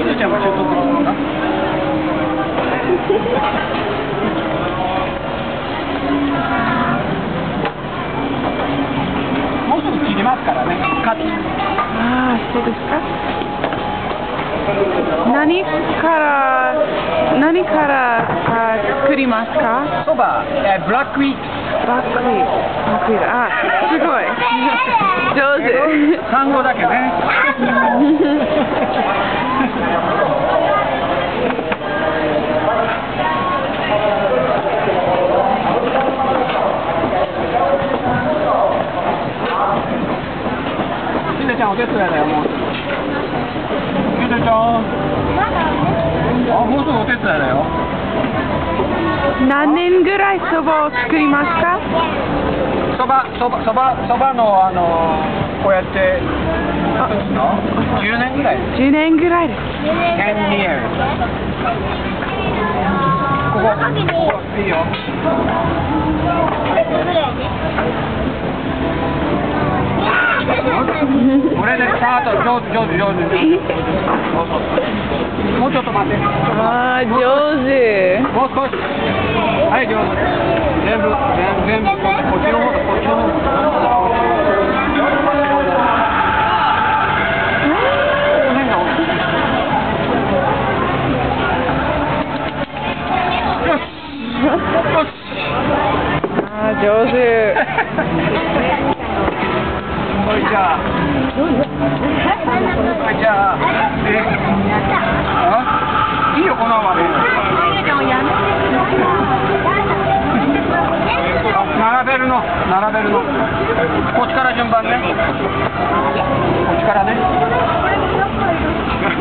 ずちゃんもちょっと撮ってくるかな。もうすぐ切りますからね。カット。 ああ、そうですか。何から作りますか？ そば、ブラックウィート。 ブラックウィート。あ、すごい。上手。 単語だけね。しんちゃんお手伝いだよ、もう。しんちゃん。あ、もうすぐお手伝いだよ。 何年ぐらいそばを作りますか？ そばのこうやって10年ぐらい。 10年ぐらいです。 10 years。ここいいよ。これでスタート。上手。もうちょっと待って。 ああ、上手。 もう少し。はい、上手。全部こっちの方だ。 ああ、上手。 はい、じゃあ。いいよ、このままで。並べるの。こっちから順番ね。こっちからね。